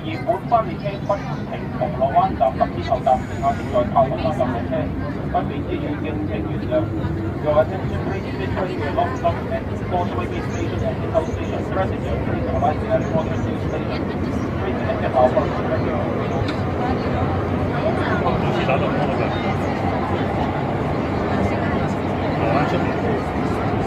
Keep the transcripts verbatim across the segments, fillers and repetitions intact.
而本班列車不停銅鑼灣站及之後站乘客正在靠近嗰站落車，不便之處敬請原諒。Your attention please this train will not stop at Causeway Station and Nickel Station. Passenger please alight at Waterloo Station. Please exit our following. 一起打到那个，好安全。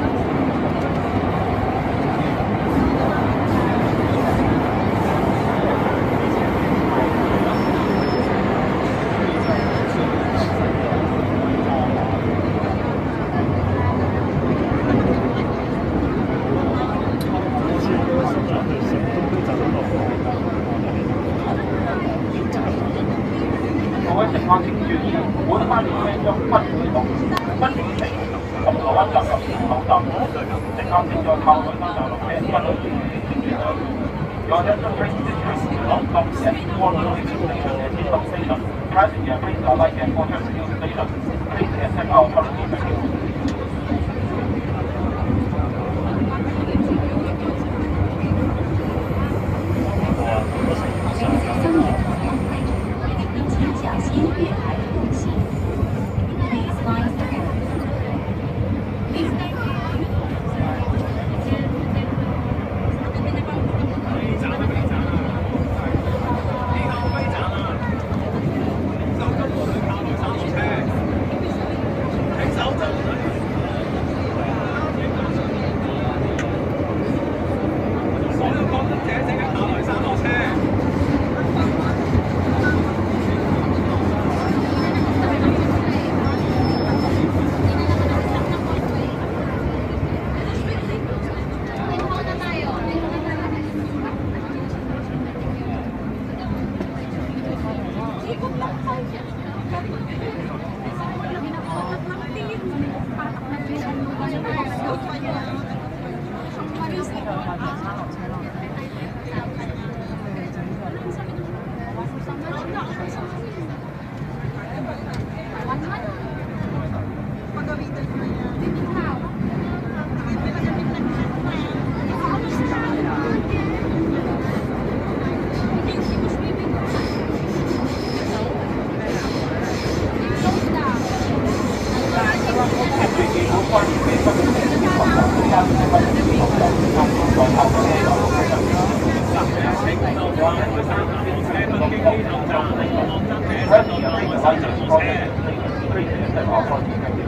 各位乘客請注意，本班列車將不會動，不遠離銅鑼灣站及前口站。乘客正在靠海山站落車，不可以請原諒。Your attention please this train will not stop at Waterloo Station and Nickel Station. Passenger please alight at Waterloo Station. Please accept our apology. Thank you. 可以，可以，可以，可以，可以，可以，可以，可以，